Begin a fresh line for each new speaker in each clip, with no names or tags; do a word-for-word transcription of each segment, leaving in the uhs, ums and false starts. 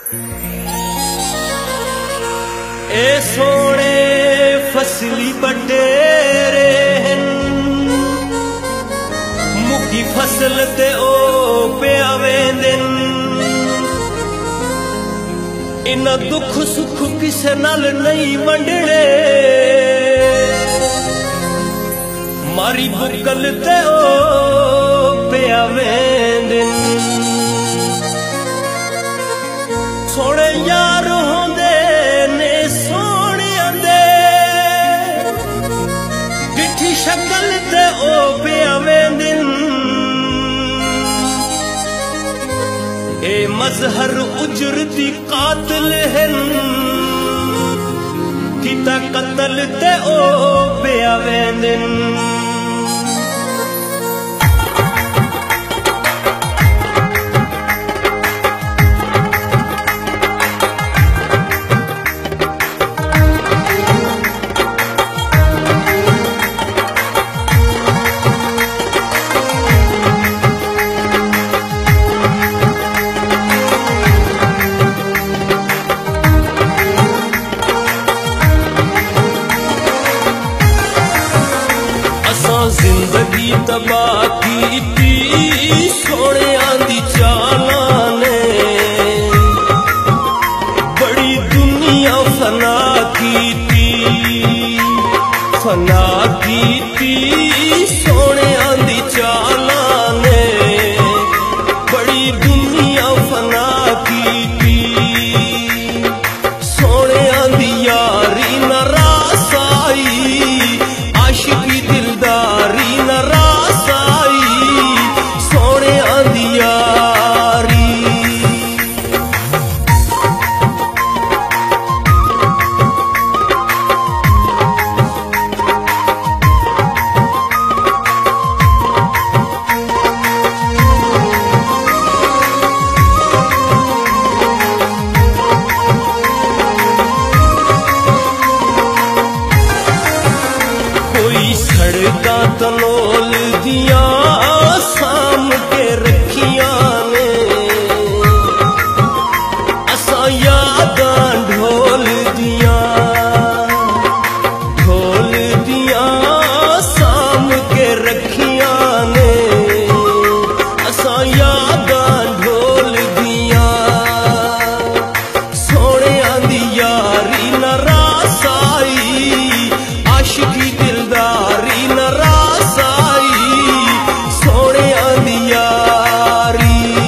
ए सोने फसली बटेरे मुकी फसल ते ओ प्यावे दिन इना दुख सुख किसे नाल नहीं वंडने मारी बुकल ते ओ प्यावे दिन सोने यार होंदे ने सोने दे डिठी शक्ल ते ओ प्यावे दिन ए मजहर उजरती कातिल हैं किता कतल ते ओ प्यावे दिन जिंदगी तबाह की सोने आंदी चाला ने बड़ी दुनिया फना की फना की सोने आंदी चाला ने बड़ी दुनिया फना की सोने आंदी यारी न रास आई आशिकी दिलदारी न रास आई सोने आंदी यारी सड़का तलोल दिया साम के रखिया ने असा यादा ढोल दिया ढोल दिया साम के रखिया ने असा यादा ढोल दिया सोने आंदी यारी न रास आई आशिकी दिलदारी न रास आई सोने आंदी यारी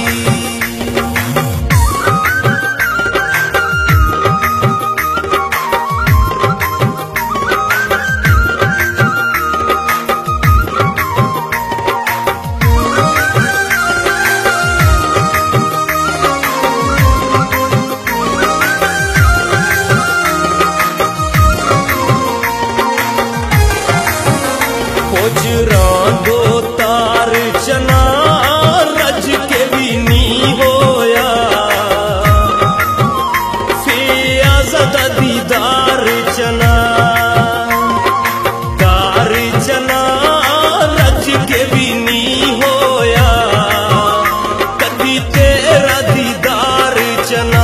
खोजरा दो तार चना रज के भी नी होया फियाज़दा दीदार चना तार चना रज के भी नी होया कदी तेरा दीदार चना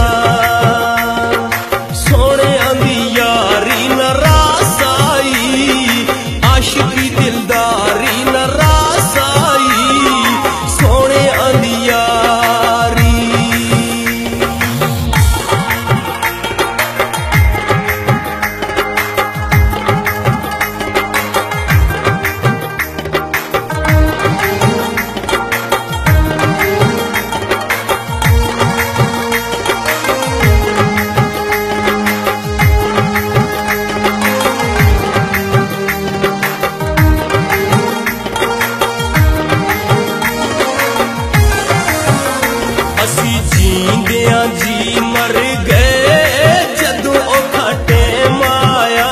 सोने आंदी यारी न रास आई आशिकी दिलदारी न रास आई सोने आंदी यारी असी जींदिया जी मर गए जदों औखा टैम आया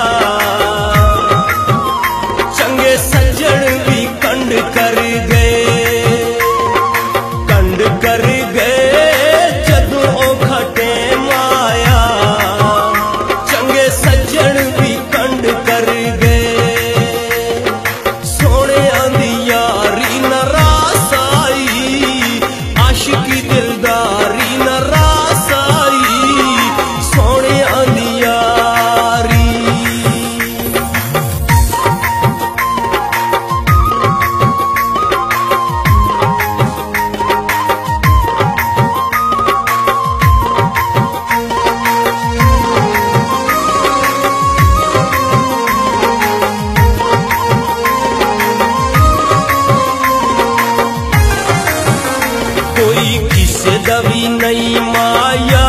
चंगे सज्जन भी कंड कर गए कंड कर गए जदों औखा टैम आया चंगे सज्जन भी कंड कर गए सोने आंदी यारी न रास आई आशिकी दिलदारी न रास आई माया